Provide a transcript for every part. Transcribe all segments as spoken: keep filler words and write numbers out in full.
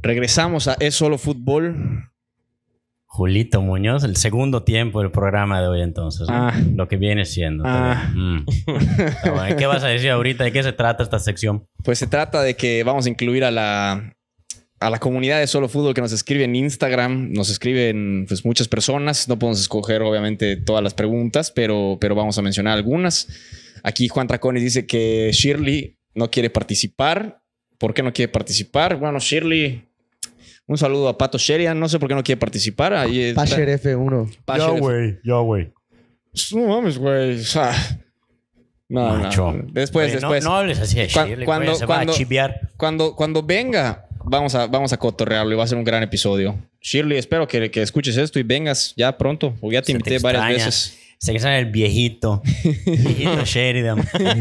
Regresamos a Es Solo Fútbol. Julito Muñoz, el segundo tiempo del programa de hoy entonces, ¿no? Ah. Lo que viene siendo. Ah. Mm. Bueno, ¿qué vas a decir ahorita? ¿De qué se trata esta sección? Pues se trata de que vamos a incluir a la, a la comunidad de Solo Fútbol que nos escribe en Instagram. Nos escriben pues, muchas personas. No podemos escoger obviamente todas las preguntas, pero, pero vamos a mencionar algunas. Aquí Juan Tracones dice que Shirley no quiere participar. ¿Por qué no quiere participar? Bueno, Shirley... Un saludo a Pato Sherian. No sé por qué no quiere participar. Ahí Pasher F uno. Ya, güey. Ya, güey. No mames, güey. O sea, no, Macho. no. Después, Güey, después. No, no hables así de Shirley, cuando, güey, se cuando, va a chiviar. Cuando, cuando venga, vamos a, vamos a cotorrearlo y va a ser un gran episodio. Shirley, espero que, que escuches esto y vengas ya pronto. Porque ya te Se invité te varias extraña. veces. Se extraña el viejito. Viejito Sheridan.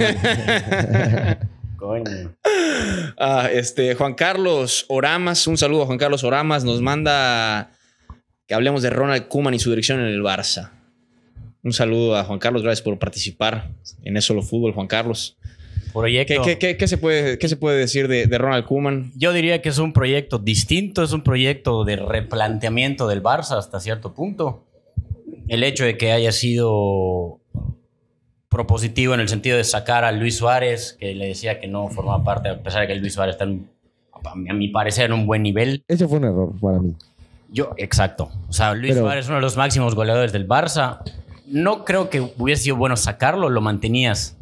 Coño. Ah, este, Juan Carlos Oramas, un saludo a Juan Carlos Oramas, nos manda que hablemos de Ronald Koeman y su dirección en el Barça. Un saludo a Juan Carlos, gracias por participar en Es Solo Fútbol, Juan Carlos. Proyecto. ¿Qué, qué, qué, qué, se, puede, qué se puede decir de, de Ronald Koeman? Yo diría que es un proyecto distinto, es un proyecto de replanteamiento del Barça hasta cierto punto. El hecho de que haya sido propositivo en el sentido de sacar a Luis Suárez, que le decía que no formaba parte, a pesar de que Luis Suárez está, en, a mi parecer, en un buen nivel. Ese fue un error para mí. Yo, exacto. O sea, Luis Pero, Suárez es uno de los máximos goleadores del Barça. No creo que hubiese sido bueno sacarlo, lo mantenías.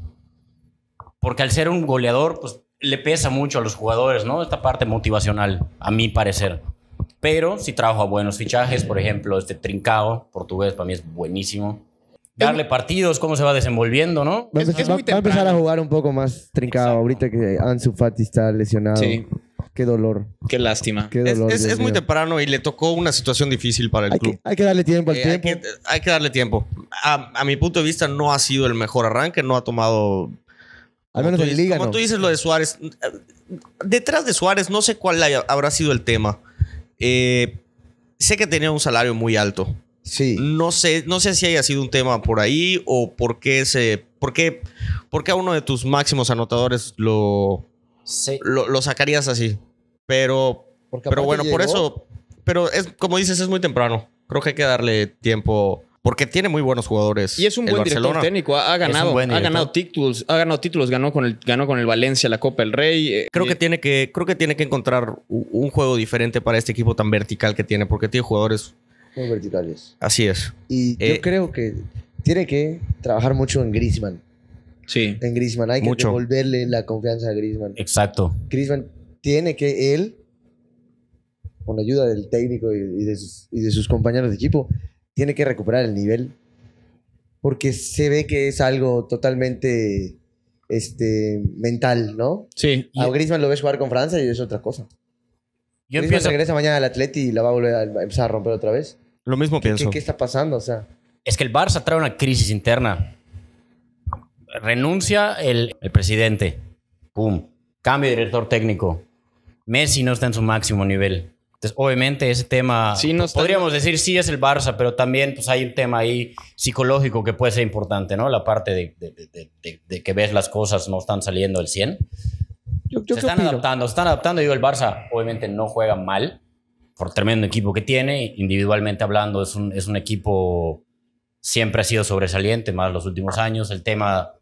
Porque al ser un goleador, pues le pesa mucho a los jugadores, ¿no? Esta parte motivacional, a mi parecer. Pero sí trajo a buenos fichajes, por ejemplo, este Trincao, portugués, para mí es buenísimo. Darle partidos, cómo se va desenvolviendo, ¿no? Va a, Es- empezar, es va- muy va a empezar temprano. a jugar un poco más trincado. Exacto. Ahorita que Ansu Fati está lesionado. Sí. Qué dolor. Qué lástima. Qué Es, dolor. es- Dios es muy mío. temprano y le tocó una situación difícil para el Hay club. que, hay que darle tiempo al Eh, hay, tiempo. que, hay que darle tiempo. A, a mi punto de vista, no ha sido el mejor arranque. No ha tomado. Al como menos tú en dices- Liga, Como no. tú dices lo de Suárez. Detrás de Suárez, no sé cuál haya- habrá sido el tema. Eh, sé que tenía un salario muy alto. Sí. No sé, no sé si haya sido un tema por ahí o por qué, se, por qué, por qué a uno de tus máximos anotadores lo, Sí. lo, lo sacarías así. Pero, Porque pero aparte bueno, por llegó- eso. Pero es como dices, es muy temprano. Creo que hay que darle tiempo. Porque tiene muy buenos jugadores. Y es un el buen director Barcelona. técnico. Ha, ha ganado, buen ha director. ganado títulos. Ha ganado títulos. Ganó con el, ganó con el Valencia la Copa del Rey. Eh, Creo eh, que tiene que, creo que tiene que encontrar u- un juego diferente para este equipo tan vertical que tiene. Porque tiene jugadores. Muy verticales. Así es. Y Eh, yo creo que tiene que trabajar mucho en Griezmann. Sí. En Griezmann. Hay que Mucho. devolverle la confianza a Griezmann. Exacto. Griezmann tiene que él, con la ayuda del técnico y, y de sus, y de sus compañeros de equipo, tiene que recuperar el nivel. Porque se ve que es algo totalmente este, mental, ¿no? Sí. A Griezmann lo ves jugar con Francia y es otra cosa. Yo Griezmann empiezo... regresa mañana al Atleti y la va a volver a a empezar a romper otra vez. Lo mismo ¿Qué, pienso. qué- qué está pasando? O sea, Es que el Barça trae una crisis interna. Renuncia el, el presidente. Pum. Cambio de director técnico. Messi no está en su máximo nivel. Entonces, obviamente, ese tema... Sí, no está- podríamos decir sí es el Barça, pero también pues, hay un tema ahí psicológico que puede ser importante, ¿no? La parte de, de- de- de- de que ves las cosas no están saliendo al cien. yo, yo Se qué están opino. adaptando, se están adaptando. Digo, el Barça obviamente no juega mal por tremendo equipo que tiene. Individualmente hablando, es un, es un equipo siempre ha sido sobresaliente, más los últimos años. El tema,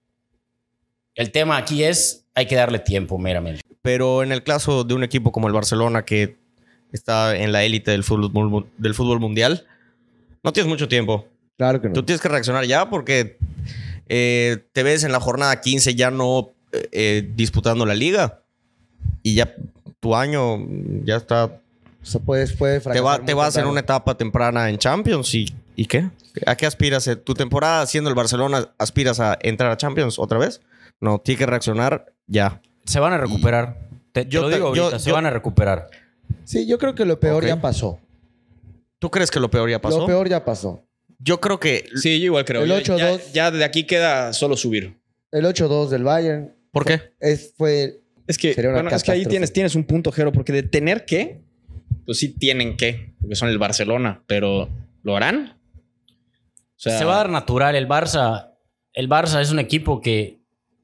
el tema aquí es, hay que darle tiempo meramente. Pero en el caso de un equipo como el Barcelona, que está en la élite del fútbol, mu- del fútbol mundial, no tienes mucho tiempo. Claro que no. Tú tienes que reaccionar ya porque eh, te ves en la jornada quince ya no eh, eh, disputando la liga y ya tu año ya está. O sea, puedes, puede Te, va, te vas en una etapa temprana en Champions y, ¿y qué? ¿A qué aspiras? ¿Tu temporada siendo el Barcelona aspiras a entrar a Champions otra vez? No, tienes que reaccionar ya. Se van a recuperar. Te, te Yo lo te- digo yo- ahorita, se yo- van a recuperar. Sí, yo creo que lo peor Ok. ya pasó. ¿Tú crees que lo peor ya pasó? Lo peor ya pasó. Yo creo que... Sí, yo igual creo. El Ya- ocho ya, dos. ya de aquí queda solo subir. El ocho dos del Bayern ¿Por qué? es, fue... Es que, Sería una bueno, es que ahí catástrofe. tienes, tienes un punto, Jero, porque de tener que, pues sí tienen que, porque son el Barcelona, pero ¿lo harán? O sea, Se va a dar natural. El Barça, el Barça es un equipo que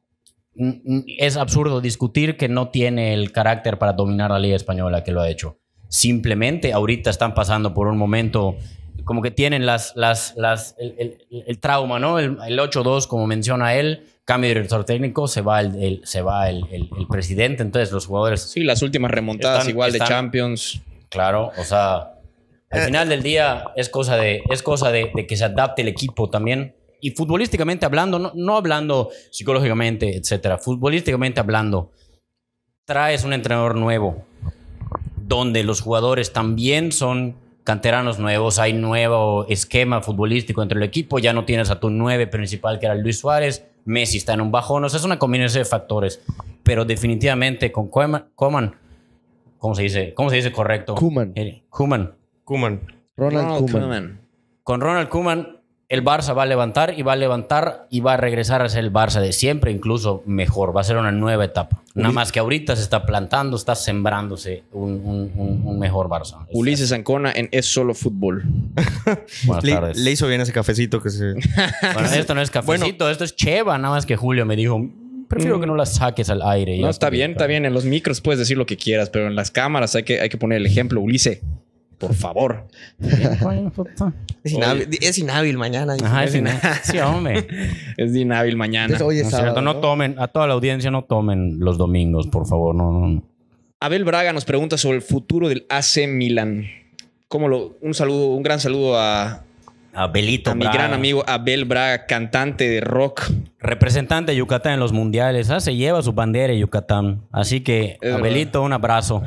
es absurdo discutir que no tiene el carácter para dominar la Liga Española, que lo ha hecho. Simplemente ahorita están pasando por un momento como que tienen las, las, las, el, el, el trauma, ¿no? El, el ocho dos, como menciona él, cambio de director técnico, se va el, el, se va el, el, el presidente, entonces los jugadores... Sí, las últimas remontadas están, igual están, de Champions. Claro, o sea, al final del día es cosa de, es cosa de, de que se adapte el equipo también. Y futbolísticamente hablando, no, no hablando psicológicamente, etcétera, futbolísticamente hablando, traes un entrenador nuevo donde los jugadores también son canteranos nuevos, hay nuevo esquema futbolístico entre el equipo, ya no tienes a tu nueve principal que era Luis Suárez, Messi está en un bajón, o sea, es una combinación de factores, pero definitivamente con Koeman, Koeman ¿cómo se dice? ¿Cómo se dice correcto? Koeman. Eh, Koeman. Koeman. Ronald, Ronald Koeman. Koeman. Con Ronald Koeman, el Barça va a levantar y va a levantar y va a regresar a ser el Barça de siempre, incluso mejor. Va a ser una nueva etapa. Nada más que ahorita se está plantando, está sembrándose un, un, un, un mejor Barça. Ulises Ancona en Es Solo Fútbol. Buenas Le, tardes. le hizo bien ese cafecito que se... Bueno, esto no es cafecito, Bueno. esto es cheva. Nada más que Julio me dijo, prefiero que no la saques al aire. No, Ya está bien, está bien. En los micros puedes decir lo que quieras, pero en las cámaras hay que, hay que poner el ejemplo. Ulises, por favor. Es inhábil, es inhábil mañana. dice. Ajá, es ina- sí, hombre. Es de inhábil mañana. Entonces, hoy es No, es sábado, cierto, no ¿no? tomen, a toda la audiencia no tomen los domingos, por favor. No, no. Abel Braga nos pregunta sobre el futuro del A C Milan. ¿Cómo lo, un saludo, un gran saludo a, Abelito a mi Braga, gran amigo Abel Braga, cantante de rock. representante de Yucatán en los mundiales. Ah, se lleva su bandera de Yucatán. Así que, Es Abelito, un abrazo.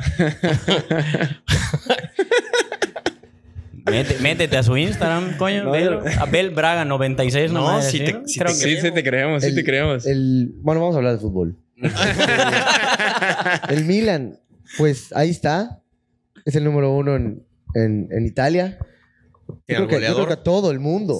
Mete- métete a su Instagram, coño. No, velo. yo- Abel Braga noventa y seis. No, No, sí te- sí te Sí, sí te creemos, sí El- te creemos. El, bueno, vamos a hablar de fútbol. El Milan, pues ahí está. Es el número uno en, en, en Italia. Yo Tiene creo, al que, yo goleador. creo que a todo el mundo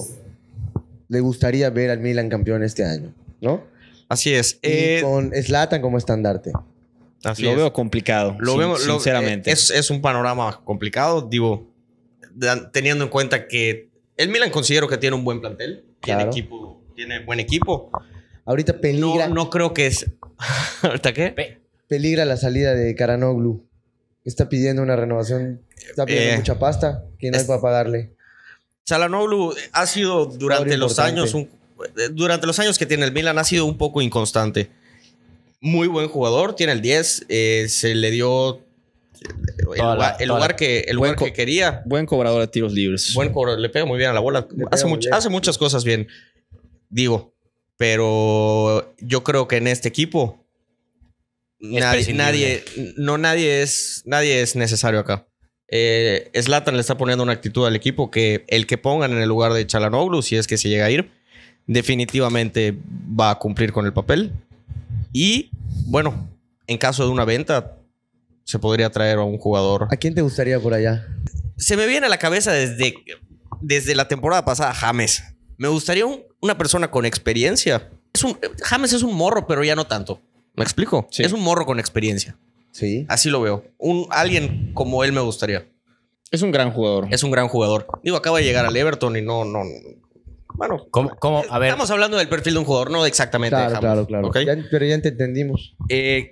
le gustaría ver al Milan campeón este año, ¿no? Así es. Y Eh, con Zlatan como estandarte. así Lo es. veo complicado, Lo sin- vemos, lo- sinceramente. eh, es, es un panorama complicado, digo, da- teniendo en cuenta que el Milan considero que tiene un buen plantel, tiene Claro. equipo, tiene buen equipo. Ahorita No, peligra, no creo que es. ¿Ahorita qué? peligra la salida de Karanoglu. Está pidiendo una renovación. Está pidiendo Eh, mucha pasta que no hay es- para pagarle. Çalhanoğlu ha sido durante Jugador los importante. años, un- eh, durante los años que tiene el Milan ha sido un poco inconstante. Muy buen jugador, tiene el diez, eh, se le dio el Toda la- lugar, el toda lugar la- que, el Buen lugar co- que quería. Buen cobrador de tiros libres. Buen cobrador, le pega muy bien a la bola. Le Hace, pega much- muy bien. hace muchas cosas bien, digo. Pero yo creo que en este equipo nadie, prescindible. nadie, no nadie es, nadie es necesario acá. Eh, Zlatan le está poniendo una actitud al equipo que el que pongan en el lugar de Çalhanoğlu, si es que se llega a ir, definitivamente va a cumplir con el papel. Y bueno, en caso de una venta, se podría traer a un jugador. ¿A quién te gustaría por allá? Se me viene a la cabeza desde, desde la temporada pasada James. Me gustaría un- una persona con experiencia. Es un, James es un morro, pero ya no tanto. ¿Me explico? Sí. Es un morro con experiencia. Sí. Así lo veo. Un, alguien como él me gustaría. Es un gran jugador. Es un gran jugador. Digo, acaba de llegar al Everton y no... no bueno, ¿Cómo, cómo? A ver, estamos hablando del perfil de un jugador, no exactamente de Claro, James. claro, claro. ¿Ok? Ya- pero ya te entendimos. Eh,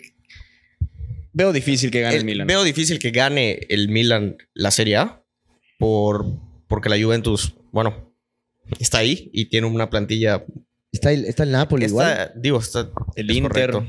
Veo difícil que gane el, el- Milan. Veo difícil que gane el Milan la Serie A por, porque la Juventus, bueno, está ahí y tiene una plantilla... Está el, está el Napoli igual. Está, digo, está... El es Inter. correcto.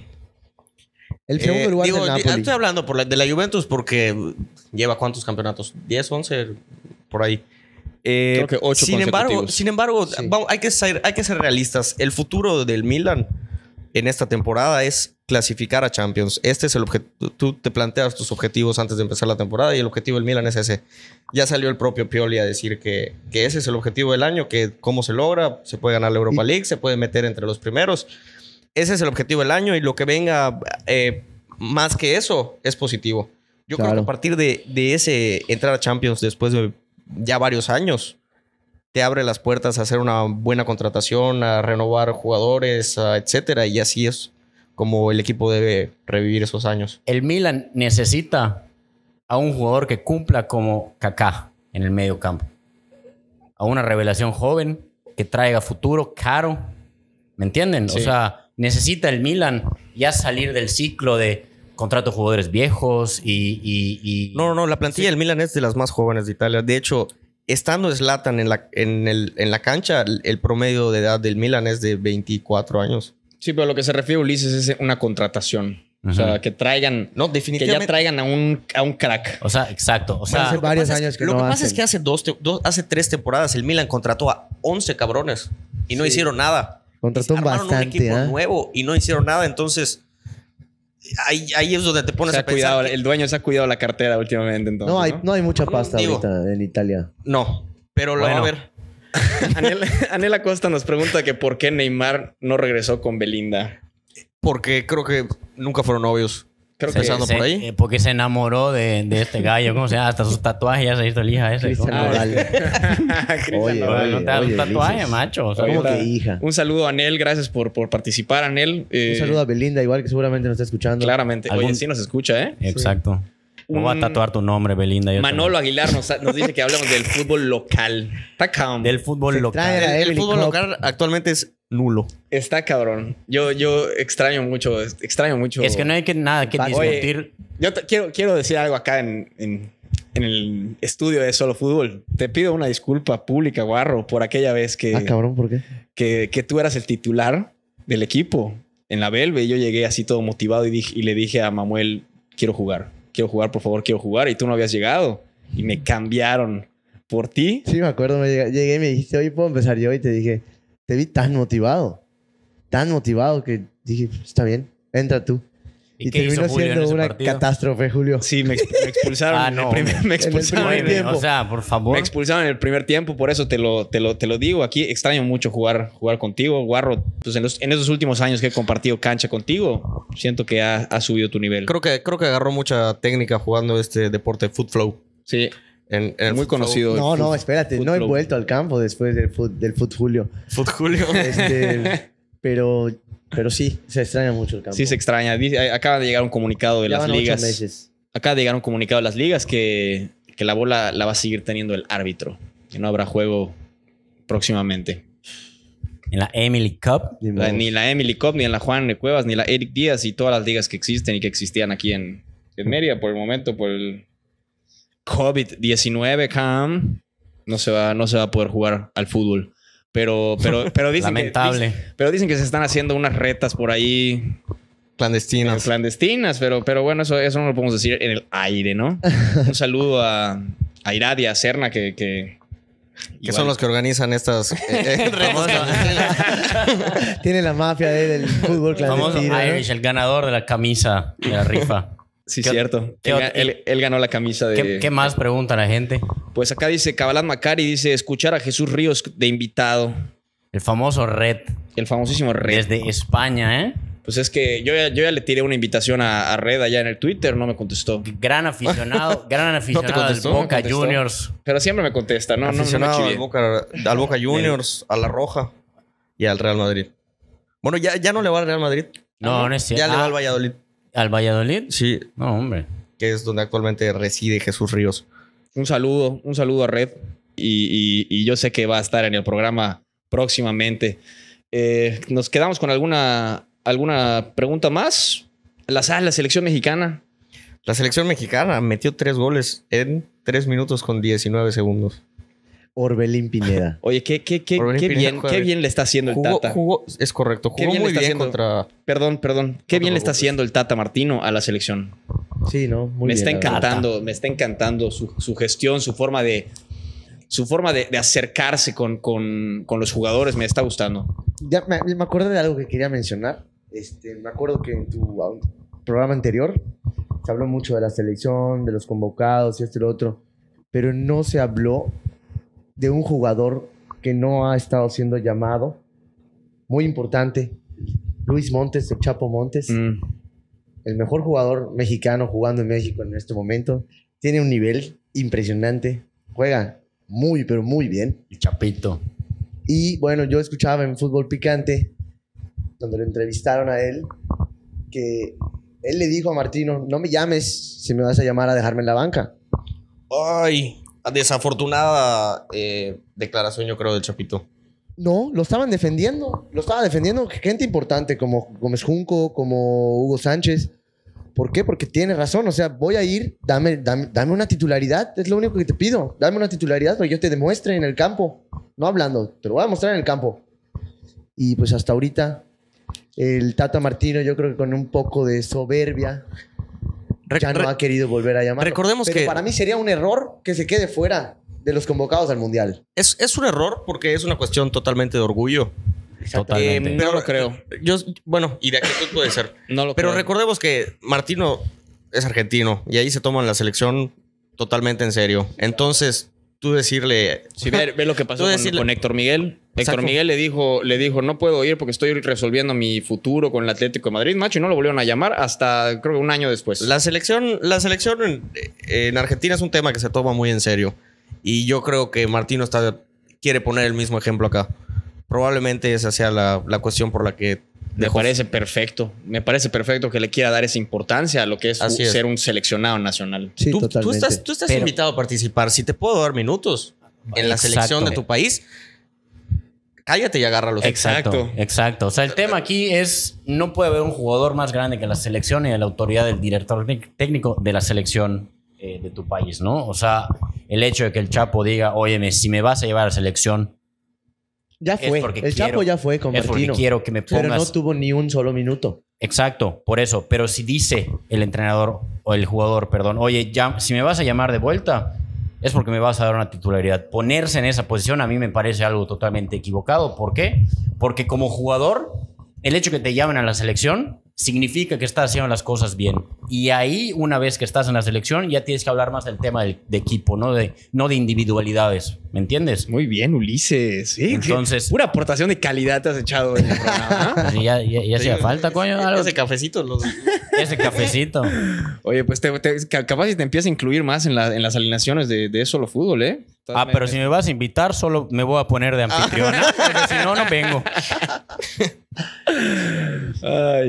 El segundo Eh, lugar digo, es el di- Napoli. estoy hablando por la- de la Juventus porque lleva cuántos campeonatos, diez, once, por ahí. Eh, Creo que ocho sin embargo, consecutivos. sin embargo, Sí. vamos, hay, que ser, hay que ser realistas. El futuro del Milan en esta temporada es clasificar a Champions. Este es el objetivo. Tú te planteas tus objetivos antes de empezar la temporada y el objetivo del Milan es ese. Ya salió el propio Pioli a decir que, que ese es el objetivo del año, que cómo se logra, se puede ganar la Europa Y- League, se puede meter entre los primeros. Ese es el objetivo del año y lo que venga eh, más que eso es positivo. Yo creo Claro. que a partir de, de ese entrar a Champions después de ya varios años, te abre las puertas a hacer una buena contratación, a renovar jugadores, a etcétera. Y así es como el equipo debe revivir esos años. el Milan necesita a un jugador que cumpla como Kaká en el medio campo. A una revelación joven que traiga futuro, caro. ¿Me entienden? Sí. O sea, necesita el Milan ya salir del ciclo de contrato de jugadores viejos y... y, y... No, no, no. La plantilla del Milan es de las más jóvenes de Italia. De hecho, estando Zlatan en la, en, el, en la cancha, el, el promedio de edad del Milan es de veinticuatro años. Sí, pero lo que se refiere Ulises es una contratación. Uh-huh. O sea, que traigan... No, definitivamente. Que ya traigan a un, a un crack. O sea, exacto. O sea, hace varios años que Lo no que pasa hacen. es que hace, dos, dos, hace tres temporadas el Milan contrató a once cabrones y no sí. hicieron nada. Contrató bastante. un equipo ¿eh? nuevo y no hicieron nada. Entonces, ahí, ahí es donde te pones se ha a pensar. Cuidado, que... El dueño se ha cuidado la cartera últimamente. Entonces, no, hay, ¿no? no hay mucha pasta Digo, ahorita en Italia. No, pero lo bueno. va a ver. Anel, Anel Acosta nos pregunta que por qué Neymar no regresó con Belinda. Porque creo que nunca fueron novios. Creo se, que Empezando se, por ahí. eh, porque se enamoró de, de este gallo. ¿Cómo se llama? Hasta sus tatuajes ya se hizo el hija ese. Cristian ¿Cómo? Nodal. Cristian Oye, Nodal. No te das oye, un tatuaje, Ulises. macho. O sea, ¿Cómo Ahorita, que hija? Un saludo a Anel. Gracias por, por participar, Anel. Eh, Un saludo a Belinda, igual que seguramente nos está escuchando. Claramente. ¿Algún- Oye, sí nos escucha, ¿eh? exacto. No voy a tatuar tu nombre, Belinda. yo Manolo también. Aguilar nos, nos dice que hablamos del fútbol local. Está cabrón. Del fútbol Se local. trae a El, el Emily fútbol Cup. local actualmente es nulo. Está cabrón. Yo, yo extraño mucho, extraño mucho. Es que no hay que, nada que Oye, discutir. Yo te- quiero, quiero decir algo acá en, en, en el estudio de Solo Fútbol. Te pido una disculpa pública, Guarro, por aquella vez que, Ah, cabrón, ¿por qué? que, que tú eras el titular del equipo en la Belve. Y yo llegué así todo motivado y, dije, y le dije a Manuel, quiero jugar. Quiero jugar, por favor, quiero jugar. Y tú no habías llegado. Y me cambiaron por ti. Sí, me acuerdo. Me llegué, llegué y me dijiste, hoy puedo empezar yo. Y te dije, te vi tan motivado. Tan motivado que dije, está bien, entra tú. ¿Y Y, qué hizo terminó Julio en siendo ese una partido? catástrofe, Julio. Sí, me, ex- me expulsaron. Ah, en no, el primer, me en el expulsaron primer en el- tiempo. O sea, por favor. Me expulsaron en el primer tiempo, por eso te lo, te lo, te lo digo. Aquí extraño mucho jugar, jugar contigo, Guarro. Pues en, los, en esos últimos años que he compartido cancha contigo, siento que ha, ha subido tu nivel. Creo que, creo que agarró mucha técnica jugando este deporte Foot Flow. Sí, En, en el muy Foot Flow. conocido. No, el no, fut- espérate. fut No he flow. vuelto al campo después del fut, del fut Julio. Foot Julio. Este, pero, pero sí, se extraña mucho el campo. Sí, se extraña. Dice- Acaba de llegar un comunicado de Ya las van ocho ligas. meses. Acaba de llegar un comunicado de las ligas que, que la bola la va a seguir teniendo el árbitro. Que no habrá juego próximamente. En la Emily Cup. Ni La- modo. ni la Emily Cup, ni la Juan de Cuevas, ni la Eric Díaz y todas las ligas que existen y que existían aquí en, en Mérida por el momento, por el COVID diecinueve, Cam, no se va, no se va a poder jugar al fútbol. Pero, pero, pero dicen Lamentable. Que, dicen- pero dicen que se están haciendo unas retas por ahí Clandestinas. eh, clandestinas, pero, pero bueno, eso, eso no lo podemos decir en el aire, ¿no? Un saludo a, a Irad y a Serna que... que Que son los que organizan estas eh, eh, retos clandestinas. Tiene la mafia de- del fútbol El famoso clandestino. ¿no? Irish, el ganador de la camisa de la rifa. Sí, ¿Qué- cierto. qué Él, ot- él- él ganó la camisa de... ¿Qué, qué más pregunta la gente? Pues acá dice Cabalán Macari, dice escuchar a Jesús Ríos de invitado. El famoso Red El famosísimo Red. desde España, ¿eh? Pues es que yo ya, yo ya le tiré una invitación a, a Red allá en el Twitter, no me contestó. Gran aficionado, gran aficionado del contestó? Boca ¿No contestó? Juniors. Pero siempre me contesta, no, no, no me Aficionado al chivié. Boca, al Boca Juniors, a la Roja y al Real Madrid. Bueno, ya, ya no le va al Real Madrid. No, no es cierto. Ya le va Ah, al Valladolid. ¿Al Valladolid? Sí, No, hombre. que es donde actualmente reside Jesús Ríos. Un saludo, un saludo a Red. Y, y- y yo sé que va a estar en el programa próximamente. Eh, Nos quedamos con alguna, alguna pregunta más. La, ah, la selección mexicana. La selección mexicana metió tres goles en tres minutos con diecinueve segundos. Orbelín Pineda. Oye, qué, qué, qué, Orbelín qué Pineda bien, juega qué bien. bien le está haciendo el Jugó, Tata. jugó- es correcto, Qué jugó bien le muy está bien haciendo. contra... Perdón, perdón. Qué No te bien le está preocupes. haciendo el Tata Martino a la selección. Sí, ¿no? Muy me bien, está la verdad. encantando, me está encantando su, su gestión, su forma de su forma de, de acercarse con, con, con los jugadores, me está gustando. Ya me, me acuerdo de algo que quería mencionar. Este, me acuerdo que en tu ah, programa anterior se habló mucho de la selección, de los convocados y esto y lo otro, pero no se habló de un jugador que no ha estado siendo llamado, muy importante, Luis Montes, el Chapo Montes, Mm. el mejor jugador mexicano jugando en México en este momento, tiene un nivel impresionante, juega muy, pero muy bien. El Chapito. Y bueno, yo escuchaba en Fútbol Picante, donde lo entrevistaron a él, que él le dijo a Martino, no me llames si me vas a llamar a dejarme en la banca. Ay, desafortunada eh, declaración yo creo del Chapito. No, lo estaban defendiendo. Lo estaba defendiendo gente importante como Gómez Junco, como Hugo Sánchez. ¿Por qué? Porque tiene razón. O sea, voy a ir, dame, dame, dame una titularidad. Es lo único que te pido. Dame una titularidad para que yo te demuestre en el campo. No hablando, te lo voy a mostrar en el campo. Y pues hasta ahorita, el Tata Martino, yo creo que con un poco de soberbia, Re- ya no re- ha querido volver a llamar. recordemos Pero que- para mí sería un error que se quede fuera de los convocados al Mundial. Es, es un error porque es una cuestión totalmente de orgullo. Totalmente. Eh, No lo creo. Yo, bueno, y de actitud puede ser. No lo Pero creo. recordemos que Martino es argentino y ahí se toman la selección totalmente en serio. Entonces, tú decirle... Sí, ve, ve lo que pasó Tú con, decirle- con Héctor Miguel. Héctor Exacto. Miguel le dijo, le dijo, no puedo ir porque estoy resolviendo mi futuro con el Atlético de Madrid, macho, y no lo volvieron a llamar hasta creo que un año después. La selección, la selección en, en Argentina es un tema que se toma muy en serio. Y yo creo que Martino está, quiere poner el mismo ejemplo acá. Probablemente esa sea la, la cuestión por la que Me dejó- parece perfecto. Me parece perfecto que le quiera dar esa importancia a lo que es, Así es. ser un seleccionado nacional. Sí, tú, tú totalmente. estás, tú estás Pero- invitado a participar. Si te puedo dar minutos en la Exacto. selección de tu país, cállate y agárralos. Exacto, Exacto. exacto. O sea, el tema aquí es, no puede haber un jugador más grande que la selección y la autoridad del director tec- técnico de la selección eh, de tu país, ¿no? O sea, el hecho de que el Chapo diga, óyeme, si me vas a llevar a la selección, Ya es fue. porque El quiero- Chapo ya fue con es porque Martino. quiero que me Pero no pongas... tuvo ni un solo minuto. Exacto, por eso. Pero si dice el entrenador o el jugador, perdón, oye, ya, si me vas a llamar de vuelta, es porque me vas a dar una titularidad. Ponerse en esa posición a mí me parece algo totalmente equivocado. ¿Por qué? Porque como jugador, el hecho que te llamen a la selección significa que estás haciendo las cosas bien. Y ahí, una vez que estás en la selección, ya tienes que hablar más del tema del- de equipo, no de, no de individualidades. ¿Me entiendes? Muy bien, Ulises. Sí, Entonces- qué pura aportación de calidad te has echado en el programa. ¿Ah? Pues ya ya, ya hacía falta, coño. algo- Ese cafecito. los- ese cafecito. Oye, pues te, te- ca- capaz si te empieza a incluir más en, la- en las alineaciones de, de solo fútbol, ¿eh? Ah, pero si me vas a invitar, solo me voy a poner de anfitriona, porque si no, no vengo. Ay.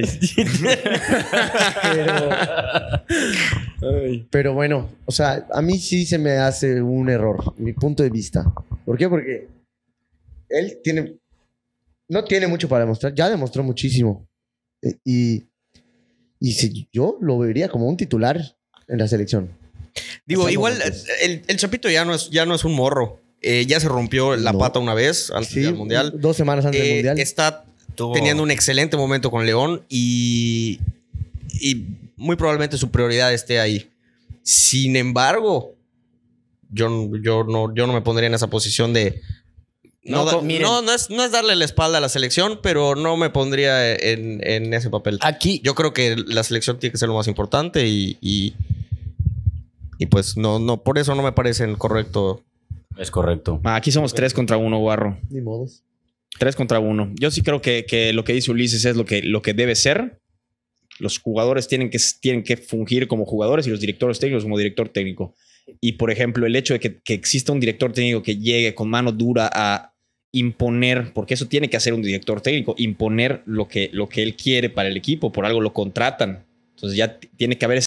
Pero, Ay. pero bueno, o sea, a mí sí se me hace un error, mi punto de vista. ¿Por qué? Porque él tiene, no tiene mucho para demostrar, ya demostró muchísimo. Eh, Y, y si yo lo vería como un titular en la selección. Digo, Hasta igual momentos. el, el Chapito ya no es, ya no es un morro. Eh, ya se rompió la No. pata una vez antes Sí, del Mundial. dos semanas antes del Eh, Mundial. Está Tuvo- teniendo un excelente momento con León y, y muy probablemente su prioridad esté ahí. Sin embargo, yo, yo, no, yo no me pondría en esa posición de... No, No, da- co- miren. no, no es, no es darle la espalda a la selección, pero no me pondría en, en ese papel. Aquí, Yo creo que la selección tiene que ser lo más importante y, y, y pues no, no, por eso no me parecen correcto. es correcto. Ah, aquí somos tres contra uno, Guarro. Ni modos. Tres contra uno. Yo sí creo que, que lo que dice Ulises es lo que, lo que debe ser. Los jugadores tienen que, tienen que fungir como jugadores y los directores técnicos como director técnico. Y, por ejemplo, el hecho de que, que exista un director técnico que llegue con mano dura a imponer, porque eso tiene que hacer un director técnico, imponer lo que, lo que él quiere para el equipo, por algo lo contratan. Entonces ya t- tiene que haber